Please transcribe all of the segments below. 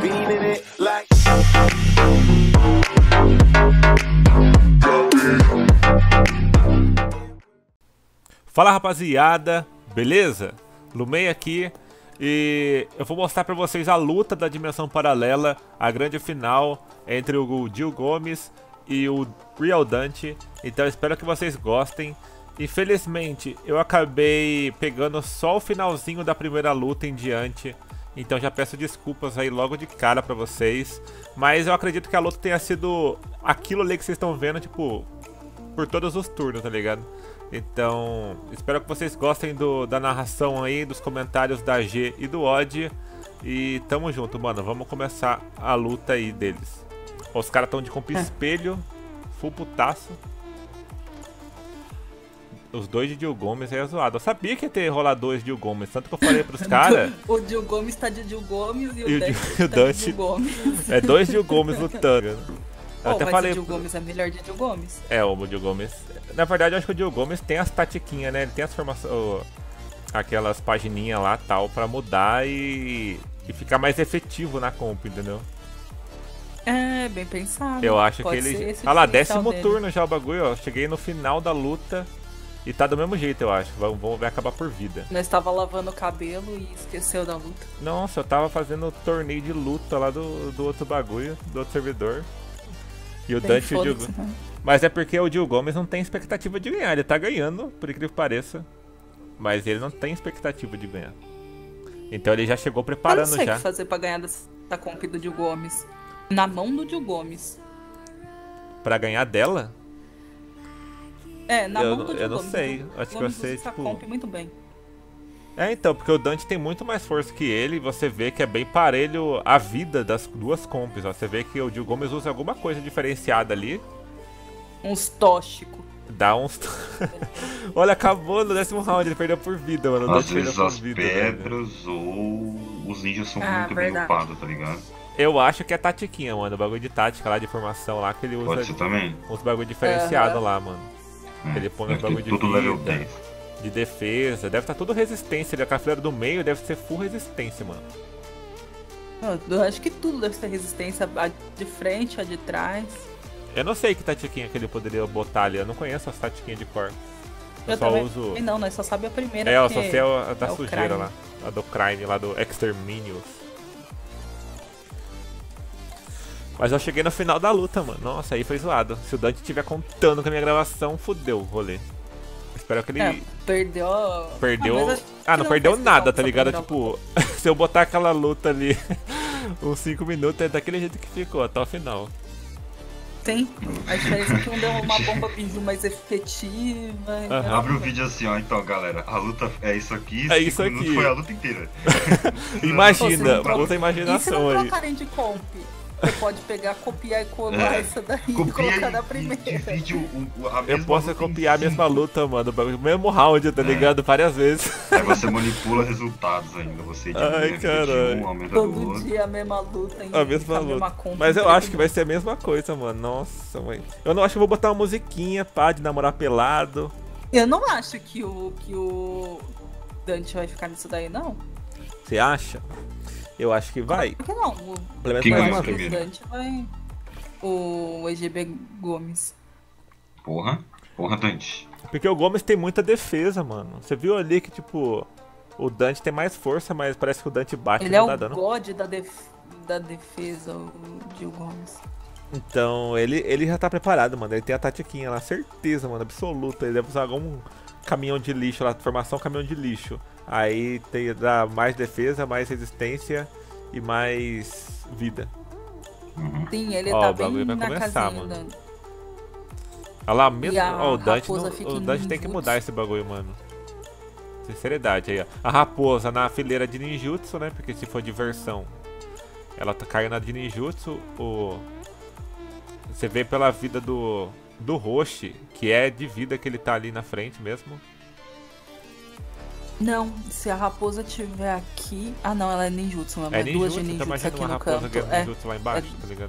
beaming it like. Fala rapaziada, beleza? Lumei aqui e eu vou mostrar pra vocês a luta da Dimensão Paralela, a grande final entre o Gil Gomes e o Real Dante. Então espero que vocês gostem. Infelizmente eu acabei pegando só o finalzinho da primeira luta em diante, então já peço desculpas aí logo de cara pra vocês. Mas eu acredito que a luta tenha sido aquilo ali que vocês estão vendo, tipo, por todos os turnos, tá ligado? Então, espero que vocês gostem da narração aí, dos comentários da G e do Odd. E tamo junto, mano. Vamos começar a luta aí deles. Os caras estão de comp espelho, full putaço. Os dois de Gil Gomes aí é zoado. Eu sabia que ia ter rolar dois Gil Gomes, tanto que eu falei pros caras. O Gil Gomes tá de Gil Gomes e o Dante tá de Gil Gomes. É dois Gil Gomes lutando. Mas falei... o Gil Gomes é melhor de Gil Gomes. É, o Gil Gomes. Na verdade, eu acho que o Gil Gomes tem as tatiquinhas, né? Ele tem as formações, aquelas pagininhas lá tal, pra mudar e ficar mais efetivo na comp, entendeu? É, bem pensado. Eu acho Pode que ele. Olha lá, 10º turno já o bagulho, ó. Cheguei no final da luta e tá do mesmo jeito, eu acho. Vai acabar por vida. Nós tava lavando o cabelo e esqueceu da luta. Nossa, eu tava fazendo torneio de luta lá do outro bagulho, do outro servidor. E o Dante e o Gil Gomes. Mas é porque o Gil Gomes não tem expectativa de ganhar. Ele tá ganhando, por incrível que pareça. Mas ele não tem expectativa de ganhar. Então ele já chegou preparando já. Eu não sei o que fazer pra ganhar dessa comp do Gil Gomes. Na mão do Gil Gomes. Pra ganhar dela? É, na mão do Gil Gomes. Eu não sei. Acho que você, tipo... comp muito bem. É, então, porque o Dante tem muito mais força que ele e você vê que é bem parelho a vida das duas comps, ó. Você vê que o Gil Gomes usa alguma coisa diferenciada ali. Uns tóxicos. Dá uns... Olha, acabou no 10º round, ele perdeu por vida, mano. Às vezes as pedras ou os ninjas são muito bem upados, tá ligado? Eu acho que é tatiquinha, mano. O bagulho de tática lá, de formação lá, que ele usa... Pode ser também. Uns bagulho diferenciado lá, mano. Ele põe uns bagulho de tudo vida, level 10. de defesa. Deve estar tudo resistência. A fileira do meio deve ser full resistência, mano. Eu acho que tudo deve ser resistência. A de frente, a de trás. Eu não sei que tatiquinha que ele poderia botar ali. Eu não conheço as tatiquinhas de cor. Eu só uso... Não, nós só sabe a primeira. É, eu só sei a da sujeira lá. A do crime lá, do Exterminius. Mas eu cheguei no final da luta, mano. Nossa, aí foi zoado. Se o Dante estiver contando com a minha gravação, fudeu o rolê. Espero que ele... Perdeu... Perdeu... não perdeu nada, tá ligado? Tipo, se eu botar aquela luta ali uns 5 minutos, é daquele jeito que ficou, até o final. Tem. A diferença é que um deu uma bomba biju mais efetiva. Abre o vídeo assim, ó. Então, galera, a luta é isso aqui. É isso aqui. Foi a luta inteira. Imagina, usa a imaginação aí. E se não colocarem de comp? Você pode pegar, copiar e colar essa daí e colocar na primeira. Eu posso copiar a mesma luta, mano. O mesmo round, tá ligado? Várias vezes. Aí você manipula resultados ainda. Você ai, caralho. Todo dia a mesma luta. A mesma luta. Mas eu acho que vai ser a mesma coisa, mano. Nossa, mãe. Eu não acho que vou botar uma musiquinha, pá, de namorar pelado. Eu não acho que o Dante vai ficar nisso daí, não. Você acha? Eu acho que vai. Por que não? Pelo menos mais uma vez. Dante vai... O EGB Gomes. Porra, Dante. Porque o Gomes tem muita defesa, mano. Você viu ali que, tipo, o Dante tem mais força, mas parece que o Dante bate. Ele é não tá o dando. god da defesa, o Gil Gomes. Então, ele já tá preparado, mano. Ele tem a tatiquinha lá, certeza, mano, absoluta. Ele deve usar algum caminhão de lixo lá, formação caminhão de lixo. Aí dá mais defesa, mais resistência e mais vida. Sim, ele tá bem vai na começar, casinha, mano. Olha lá, mesmo. Ó, o Dante tem que mudar esse bagulho, mano. Sinceridade aí, ó. A raposa na fileira de ninjutsu, né? Porque se for diversão, ela tá caindo na de ninjutsu. Você vê pela vida do Roshi, que é de vida que ele tá ali na frente mesmo. Não, se a raposa tiver aqui... Ah, não, ela é ninjutsu, mano. É duas ninjutsu, de ninjutsu então aqui uma no raposa canto. ganha ninjutsu lá embaixo, tá ligado?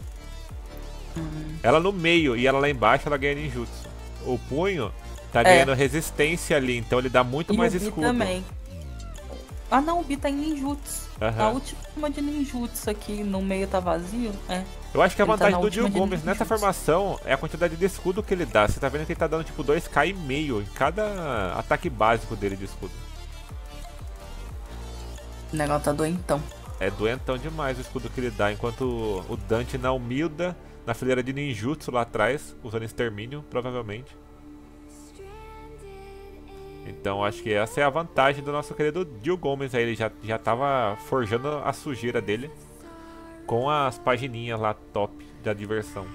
Ela no meio e ela lá embaixo, ela ganha ninjutsu. O punho tá ganhando resistência ali, então ele dá muito mais o Vi escudo. também. Ah não, o Bi tá em ninjutsu. Aham. A última de ninjutsu aqui no meio tá vazio. É. Eu acho que a Ele tá vantagem na do Gil última de Gomes nessa ninjutsu. formação é a quantidade de escudo que ele dá. Você tá vendo que ele tá dando tipo 2k e meio em cada ataque básico dele de escudo. O negócio tá doentão. É doentão demais o escudo que ele dá, enquanto o Dante na humilda, na fileira de ninjutsu lá atrás, usando extermínio, provavelmente. Então acho que essa é a vantagem do nosso querido Gil Gomes aí, ele já tava forjando a sujeira dele com as pagininhas lá top da diversão.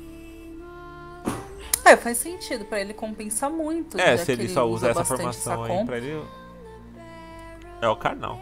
É, faz sentido, pra ele compensar muito. É, já se que ele só usa essa bastante formação aí Sacom. pra ele... É o canal.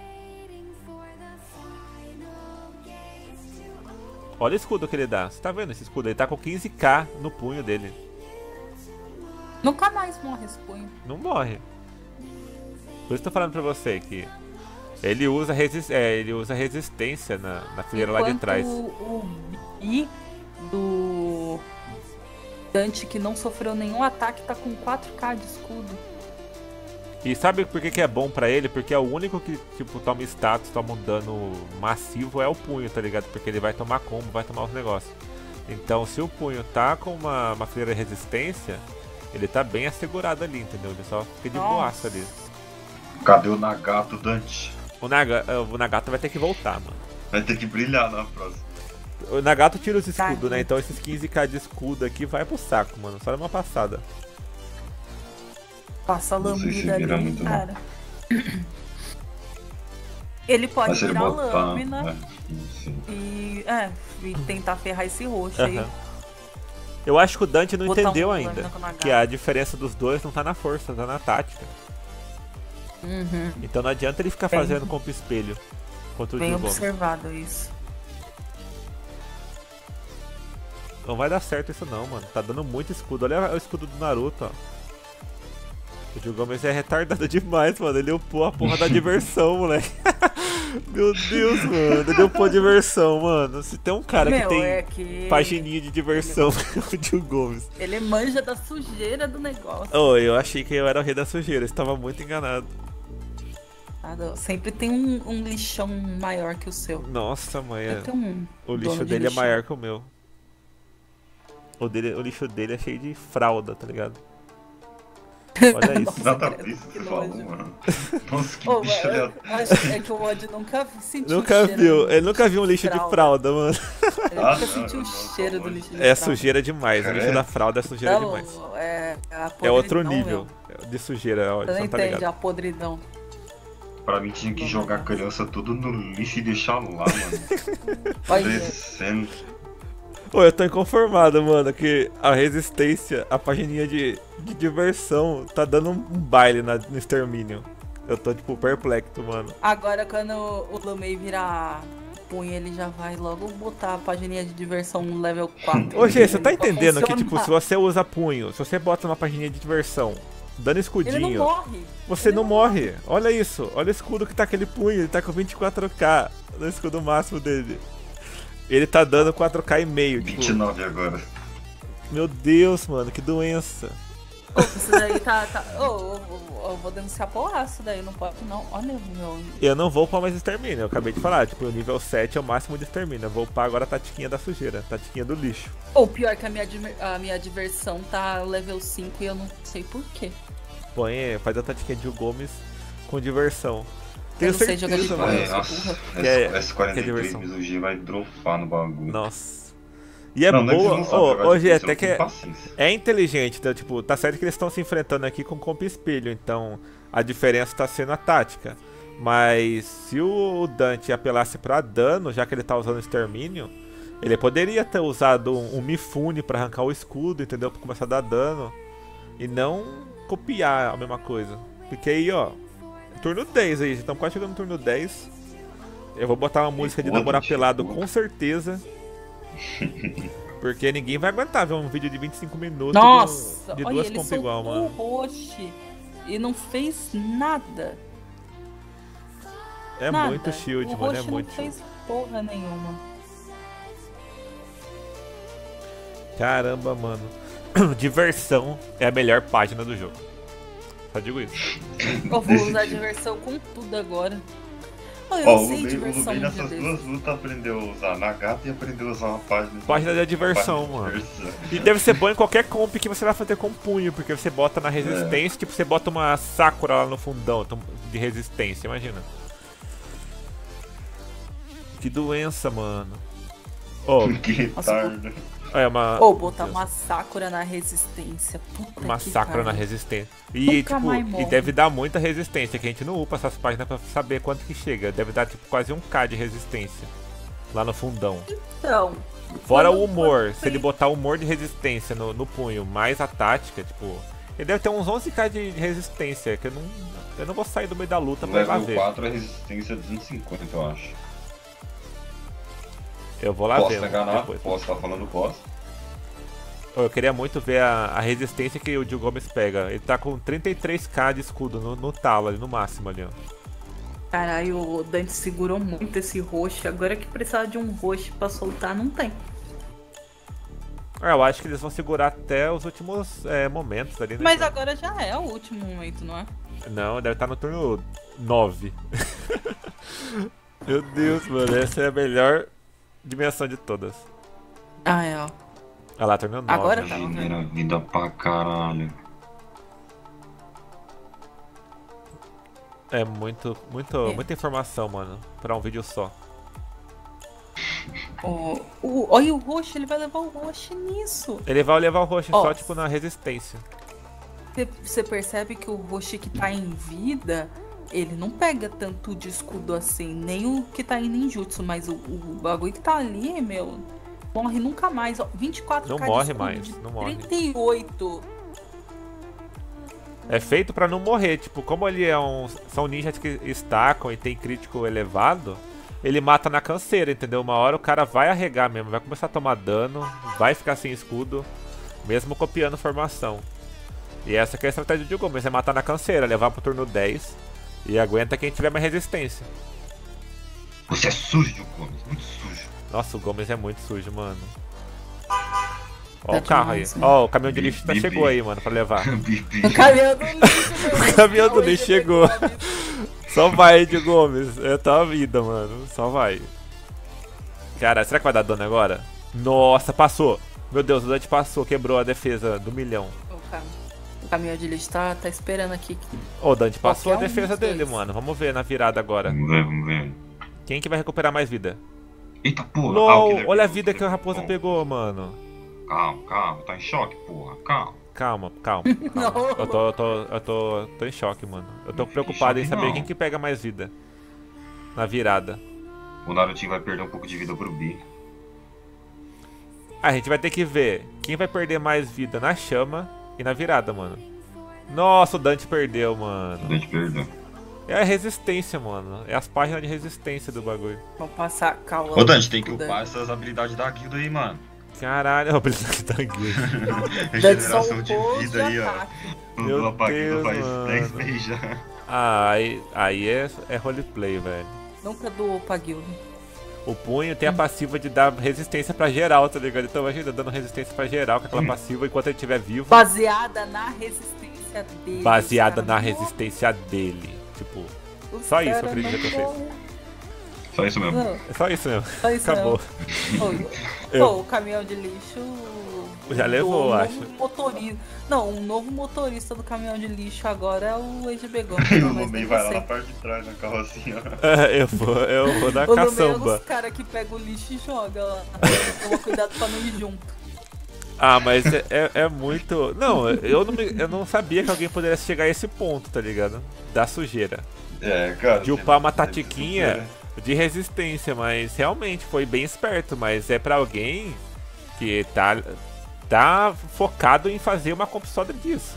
Olha o escudo que ele dá, você tá vendo esse escudo? Ele tá com 15k no punho dele. Nunca mais morre esse punho. Não morre. Por isso que eu tô falando pra você que ele usa, ele usa resistência na fileira lá de trás. O Bi do Dante, que não sofreu nenhum ataque, tá com 4k de escudo. E sabe por que é bom pra ele? Porque é o único que tipo toma status, toma um dano massivo é o punho, tá ligado? Porque ele vai tomar combo, vai tomar os negócios. Então se o punho tá com uma fileira de resistência, ele tá bem assegurado ali, entendeu? Ele só fica de boaça ali. Cadê o Nagato, Dante? O Nagato vai ter que voltar, mano. Vai ter que brilhar na próxima. O Nagato tira os escudos, né? Então esses 15k de escudo aqui vai pro saco, mano. Só numa passada. Passa a Não sei se lambida vira ali, muito, cara. Ele pode Mas se ele virar botar... lâmina e tentar ferrar esse roxo aí. Eu acho que o Dante não Botar entendeu um ainda lâmina com o Nagato. que a diferença dos dois não tá na força, tá na tática. Uhum. Então não adianta ele ficar Bem- fazendo compo espelho contra o Bem Gil Gomes. observado isso. Não vai dar certo isso não, mano. Tá dando muito escudo. Olha o escudo do Naruto, ó. O Gil Gomes é retardado demais, mano. Ele upou a porra da diversão, moleque. Meu Deus, mano. Ele upou a diversão, mano. Se tem um cara que tem que pagininha de diversão, é o Gil Gomes. ele manja da sujeira do negócio. Oh, eu achei que eu era o rei da sujeira. Eu estava muito enganado. Sempre tem um lixão maior que o seu. Nossa, mãe. Eu tenho um O lixo dono de dele é lixão. maior que o meu. O lixo dele é cheio de fralda, tá ligado? Olha isso. Nada credo, disso que que você falou, nojo. mano. Nossa, que Ô, bicho mas aleatório. é que o Odd nunca sentiu Nunca o cheiro viu, do ele nunca viu um lixo de fralda, mano. Ele Ah, nunca não, sentiu o não, cheiro não, do lixo de É fralda. sujeira demais, o lixo É. da fralda é sujeira Não, demais. é a É outro podridão, nível de sujeira, ó, Você não você não tá entende ligado. a podridão. Pra mim tinha que jogar a criança tudo no lixo e deixar lá, mano. Olha, Descendo. Pô, eu tô inconformado, mano, que a resistência, a pagininha de diversão, tá dando um baile no extermínio. Eu tô, tipo, perplexo, mano. agora quando o Lumei virar punho, ele já vai logo botar a pagininha de diversão no level 4. Ô, Gê, você tá Pra entendendo que, tipo, funcionar. se você usa punho, se você bota uma pagininha de diversão, dando Ele escudinho, não morre. você Ele não morre. Olha isso, olha o escudo que tá aquele punho, ele tá com 24k no escudo máximo dele. Ele tá dando 4k e meio, tipo, 29 agora. meu Deus, mano, que doença. Ô, isso daí tá. Eu vou denunciar por isso daí, não pode não. Olha o meu. Eu não vou upar mais extermínio, eu acabei de falar, tipo, o nível 7 é o máximo de extermínio. Eu vou upar agora a tatiquinha da sujeira, a tatiquinha do lixo. Ou pior que a minha diversão tá level 5 e eu não sei porquê. Faz a tatiquinha de Gil Gomes com diversão. Tenho não sei jogar de certeza, bola. mano. É, nossa, Que é S43 diversão. Mizugi vai dropar no bagulho. Nossa. E é Não, não é que boa, você não sabe jogar hoje difícil, até eu que tenho paciência. é inteligente, então, tipo, tá certo que eles estão se enfrentando aqui com compo espelho, então a diferença tá sendo a tática. Mas se o Dante apelasse pra dano, já que ele tá usando extermínio, ele poderia ter usado um Mifune pra arrancar o escudo, entendeu? Pra começar a dar dano. E não copiar a mesma coisa. Porque aí, ó, turno 10 aí, estamos quase chegando no turno 10. Eu vou botar uma música de boa, namorar gente, pelado boa. com certeza. Porque ninguém vai aguentar ver um vídeo de 25 minutos Nossa, de olha, duas ele compas soltou igual, o mano. Roche e não fez nada. É Nada. muito shield, o mano, é Roche muito não shield. fez porra nenhuma. Caramba, mano. Diversão é a melhor página do jogo. Só digo isso. Eu vou Desse usar tipo. diversão com tudo agora. Eu Ó, o sei Lumei diversão um dia nessas desses. duas lutas aprendeu a usar Nagata e aprendeu a usar uma página. Página de diversão, página de mano. diversão. E deve ser bom em qualquer comp que você vai fazer com punho, porque você bota na resistência, tipo, você bota uma Sakura lá no fundão de resistência, imagina. Que doença, mano. Ô, Que Nossa, tarde. é uma... Ou botar uma Sakura na resistência. Puta Uma que Sakura na pariu. resistência. E, Nunca tipo, mais e morre. deve dar muita resistência, que a gente não upa essas páginas pra saber quanto que chega. Deve dar, tipo, quase 1k de resistência. Lá no fundão. Então, Fora quando- o humor, quando se ele botar o humor de resistência no punho, mais a tática, tipo... Ele deve ter uns 11k de resistência, que eu não vou sair do meio da luta pra ir lá Level ver. 4 é resistência 250, eu acho. Eu vou lá Posso ver. pegar na? Depois. Posso estar falando posso? Eu queria muito ver a resistência que o Gil Gomes pega. Ele tá com 33k de escudo no talo ali, no máximo ali, ó. Caralho, o Dante segurou muito esse roxo. Agora que precisava de um roxo pra soltar, não tem. Eu acho que eles vão segurar até os últimos momentos ali, né? Mas agora já é o último momento, não é? Não, deve estar no turno 9. Meu Deus, mano, essa é a melhor dimensão de todas. Ah, é, ó. Olha lá, turno 9. Agora tá. Primeira vida pra caralho. É muita informação, mano, pra um vídeo só. Olha o roxo, ele vai levar o roxo nisso. Ele vai levar o roxo Ó. só, tipo, na resistência. Você percebe que o roxo que tá em vida, ele não pega tanto de escudo assim, nem o que tá em ninjutsu, mas o bagulho que tá ali, meu, morre nunca mais. Ó, 24k Não de morre escudo mais, de não morre. 38. É feito pra não morrer, tipo, como ele são ninjas que estacam e tem crítico elevado, ele mata na canseira, entendeu? Uma hora o cara vai arregar mesmo, vai começar a tomar dano, vai ficar sem escudo, mesmo copiando formação. E essa que é a estratégia de Gomes, é matar na canseira, levar pro turno 10 e aguenta quem tiver mais resistência. Você é sujo, Gomes, muito sujo. Nossa, o Gomes é muito sujo, mano. Ó Tá o carro aí. demais, né? Ó, o caminhão de lixo Bibi. chegou aí, mano, pra levar. Bibi. O caminhão do lixo, meu. O caminhão do Hoje lixo eu chegou. pegou a vida. Só vai, Dio Gomes. É a tua vida, mano. Só vai. Cara, será que vai dar dano agora? Nossa, passou. Meu Deus, o Dante passou, quebrou a defesa do milhão. O caminhão de lixo tá esperando aqui. Ô, o Dante passou a Qualquer um defesa dos dele, dois. mano. Vamos ver na virada agora. Vamos ver. Quem que vai recuperar mais vida? Eita porra. Ah, o LOL, Killer olha a pegou, vida que a Killer raposa pegou. pegou, mano. Calma, tá em choque, porra. Calma. Calma. Não. Eu tô em choque, mano. Eu tô preocupado em choque saber não. quem que pega mais vida. Na virada. O Narutinho vai perder um pouco de vida pro Bi. A gente vai ter que ver quem vai perder mais vida na chama e na virada, mano. Nossa, o Dante perdeu, mano. Dante perdeu. É a resistência, mano. É as páginas de resistência do bagulho. Vou passar calma. Ô Dante, tem que Dante. upar essas habilidades da guilda aí, mano. Caralho, eu preciso da guilda. Dante só Regeneração um de pouso vida aí, ó. ataque. Meu Mudou pra guilda Deus, faz mano. 10 meses já. Ah, aí é roleplay, velho. Nunca doou pra guilda. O punho tem a passiva de dar resistência pra geral, tá ligado? Então imagina dando resistência pra geral com aquela passiva enquanto ele estiver vivo. Baseada na resistência dele. Baseada Os na caras resistência dele. Tipo, não- os só isso eu caras queria dizer pra não vocês. vão- Só isso mesmo. Não, é só isso mesmo. só isso Acabou. Pô, o caminhão de lixo. Já levou, um acho. novo motorista. Não, um novo motorista do caminhão de lixo agora é o EGB Gomes. E o mas Lumei nem vai lá você. na parte de trás, na carrocinha. Eu vou dar O Lumei é caçamba. os caras que pegam o lixo e jogam lá. Toma cuidado pra não ir junto. Ah, mas é muito. Não, eu não sabia que alguém poderia chegar a esse ponto, tá ligado? Da sujeira. É, cara. De upar uma tatiquinha de resistência, mas realmente foi bem esperto. Mas é pra alguém que tá focado em fazer uma comp só disso.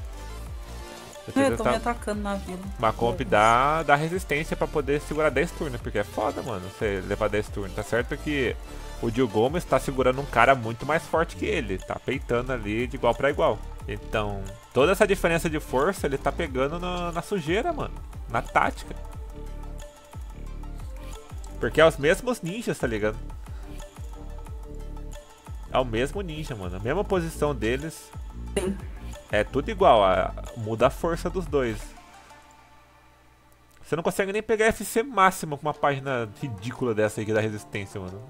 Eu tô Tá- me atacando na vila. Uma comp dá resistência pra poder segurar 10 turnos, porque é foda, mano, você levar 10 turnos. Tá certo que o Gil Gomes tá segurando um cara muito mais forte que ele, tá peitando ali de igual pra igual. Então, toda essa diferença de força ele tá pegando na sujeira, mano, na tática. Porque é os mesmos ninjas, tá ligado? É o mesmo ninja, mano, a mesma posição deles. Sim. É tudo igual, muda a força dos dois. Você não consegue nem pegar FC máximo com uma página ridícula dessa aí que dá resistência, mano.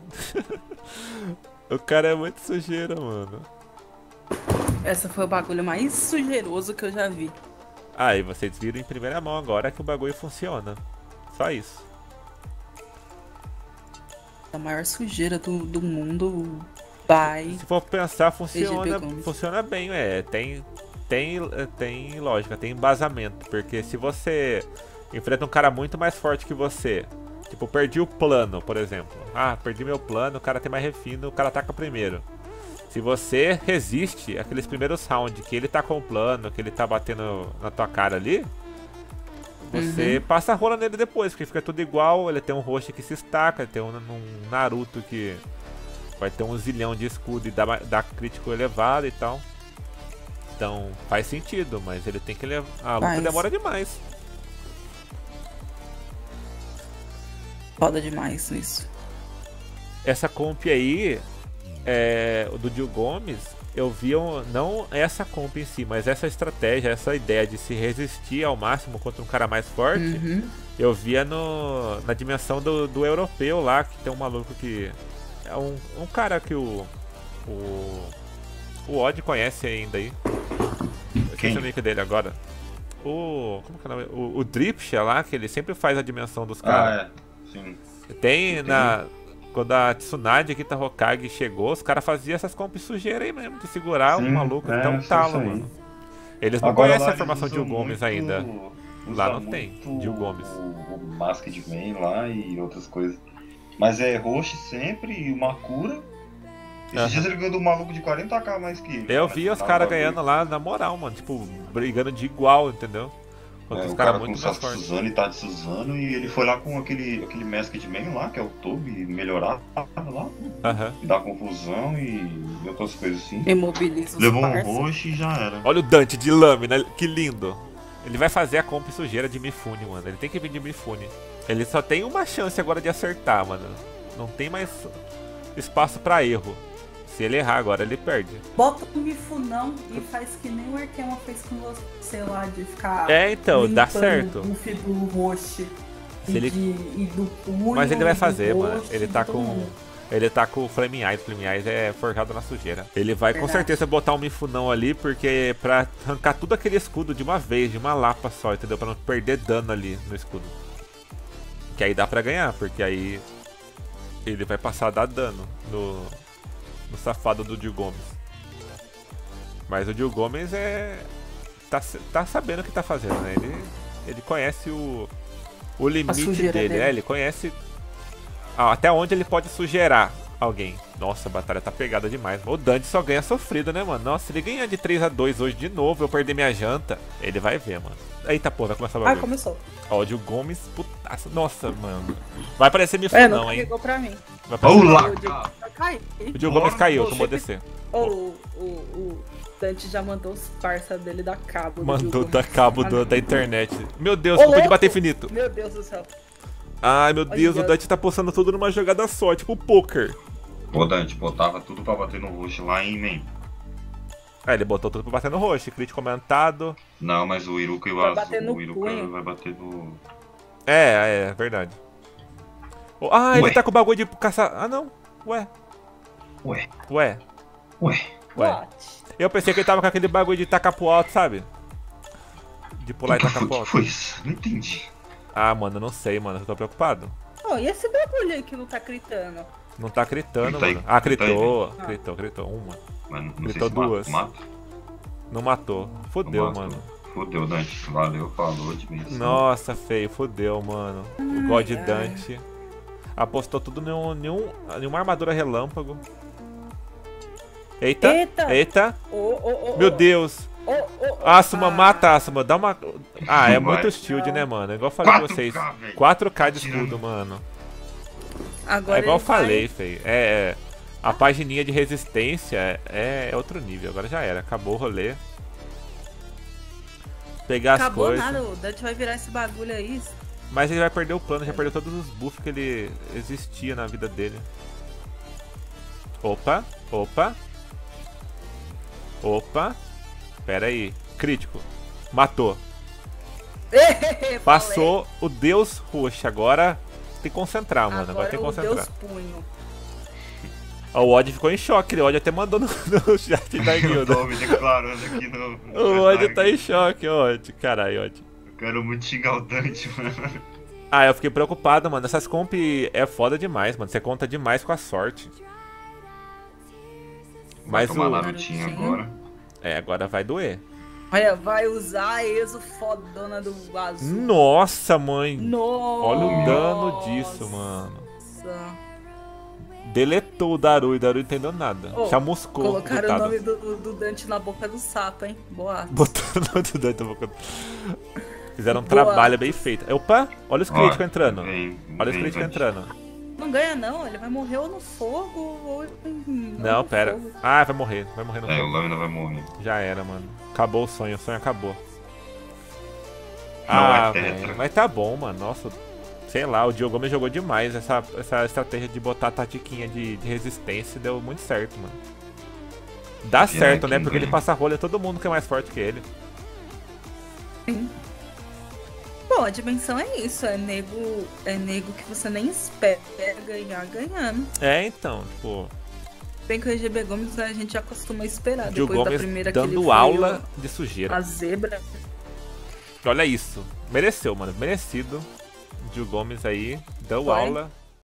O cara é muito sujeira, mano. Essa foi o bagulho mais sujeiroso que eu já vi. Aí vocês viram em primeira mão agora que o bagulho funciona. Só isso. A maior sujeira do mundo vai. Se for pensar, funciona EGP bem, tem lógica, tem embasamento. Porque se você enfrenta um cara muito mais forte que você, tipo, perdi o plano, por exemplo. Ah, perdi meu plano, o cara tem mais refino, o cara ataca primeiro. Se você resiste aqueles primeiros rounds, que ele tá com o plano, que ele tá batendo na tua cara ali, você passa a rola nele depois, porque fica tudo igual. Ele tem um Roshi que se estaca, ele tem um Naruto que vai ter um zilhão de escudo e dá crítico elevado e tal. Então faz sentido, mas ele tem que levar. A luta demora demais. Foda demais isso. Essa comp aí, do Gil Gomes, eu vi não essa comp em si, mas essa estratégia, essa ideia de se resistir ao máximo contra um cara mais forte, eu via na dimensão do europeu lá, que tem um maluco que é um cara que o Odd conhece ainda aí. Eu esqueci o nick dele agora. Como que é o nome? O Dripsha lá, que ele sempre faz a dimensão dos caras. Sim. Tem quando a Tsunade Kita Hokage chegou, os caras faziam essas comps sujeiras aí mesmo, de segurar o maluco, então um talo, mano. Eles não conhecem a formação de Gil Gomes ainda. Lá não tem, Gil Gomes. O Masked Man lá e outras coisas. Mas é Roshi sempre e uma cura. Esses dias ele ganhou do maluco de 40k mais que ele. Eu vi os caras ganhando lá na moral, mano. Tipo, brigando de igual, entendeu? O cara muito com o Suzano e tá de Suzano, e ele foi lá com aquele Masked Man lá, que é o Toby, melhorado lá. E dá confusão e outras coisas assim. Imobiliza. Levou um Roshi e já era. Olha o Dante de lâmina, que lindo. Ele vai fazer a comp sujeira de Mifune, mano. Ele tem que vir de Mifune. Ele só tem uma chance agora de acertar, mano. Não tem mais espaço pra erro. Se ele errar agora, ele perde. Bota o Mifunão e faz que nem o Arkema fez com você lá, de ficar. Então, dá certo. O buff do Roshi e do Punho. Mas ele vai fazer, mano. Ele tá com o Flaming Eyes. Flaming Eyes é forjado na sujeira. Ele vai com certeza botar um Mifunão ali, porque pra arrancar tudo aquele escudo de uma vez, de uma lapa só, entendeu? Pra não perder dano ali no escudo. Que aí dá pra ganhar, porque aí ele vai passar a dar dano no safado do Gil Gomes. Mas o Gil Gomes tá sabendo o que tá fazendo, né? Ele conhece o limite dele. Ele conhece até onde ele pode sujeirar alguém. Nossa, a batalha tá pegada demais. O Dante só ganha sofrido, né, mano? Nossa, se ele ganhar de 3-2 hoje de novo, eu perder minha janta, ele vai ver, mano. Eita, pô, vai começar o bagulho. Começou. Ó, o Gil Gomes, putaça. Nossa, mano. Vai aparecer Mifunão, hein? Pegou pra mim. Vai aparecer. O Gil Gomes caiu, tomou DC. O Dante já mandou os parça dele dar cabo. Mandou dar cabo da internet. Meu Deus, não pude bater infinito. Meu Deus do céu. Ai, meu Deus, o Dante tá postando tudo numa jogada só, tipo poker. Ô, Dante, botava tudo pra bater no Roshi lá em main. Ele botou tudo pra bater no Roshi, crítico aumentado. Não, mas o Iruka e o Azul, o Iruka vai bater no... É verdade. Ele tá com o bagulho de caçar... Ah, não. Ué. Eu pensei que ele tava com aquele bagulho de tacar pro alto, sabe? De pular e tacar pro alto. O que foi isso? Não entendi. Ah, mano, não sei, mano. Eu tô preocupado. E esse bagulho aí que não tá gritando? Não tá gritando, mano. Gritou uma. Mas não gritou duas. Não matou. Fodeu, mano. Fodeu, Dante. Valeu, falou de mim. Nossa, feio. Fodeu, mano. O God Dante apostou tudo em uma armadura relâmpago. Eita. Meu Deus. Asuma, mata Asuma. Dá uma... é muito shield, né, mano? Igual eu falei pra vocês. 4k de escudo, mano. Agora igual eu falei, feio. A pagininha de resistência é outro nível. Agora já era. Acabou o rolê. Pegar as coisas. Acabou nada. O Dante vai virar esse bagulho aí. Mas ele vai perder o plano. Já perdeu todos os buffs que ele existia na vida dele. Opa. Pera aí. Crítico. Matou. Passou o Deus Roxo. Agora tem que concentrar, mano. Agora tem que concentrar. Deus Punho. O Odd ficou em choque, o Odd até mandou no chat da guilda. O Odd tá em choque, Odd. Caralho, Odd. Eu quero muito xingar o Dante, mano. Ah, eu fiquei preocupado, mano. Essas comp é foda demais, mano. Você conta demais com a sorte. Mas o Narutinho agora. Agora vai doer. Olha, vai usar a Exo fodona do azul. Nossa, mãe. Nossa. Olha o dano disso, mano. Deletou o Daru e o Daru não entendeu nada. Chamuscou. Colocaram o nome do Dante na boca do sapo, hein? Boa. Botaram o nome do Dante na boca do... Fizeram um trabalho bem feito. Opa, olha os críticos entrando. Olha os críticos entrando. Não ganha não, ele vai morrer ou no fogo ou não, pera. Fogo. Ah, vai morrer no fogo. O Lâmina vai morrer. Já era, mano. Acabou o sonho acabou. Velho, mas tá bom, mano. Nossa, sei lá, o Diogo me jogou demais. Essa estratégia de botar a tatiquinha de resistência deu muito certo, mano. Dá certo, né? Porque ele passa a rolha todo mundo que é mais forte que ele. Sim. Bom, a dimensão é isso, é nego que você nem espera ganhar ganhando. Então, tipo... Bem que o RGB Gomes a gente já costuma esperar. Gil depois Gomes da primeira dando que ele aula de sujeira. A zebra. Olha isso, mereceu, mano, merecido. Gil Gomes aí, deu aula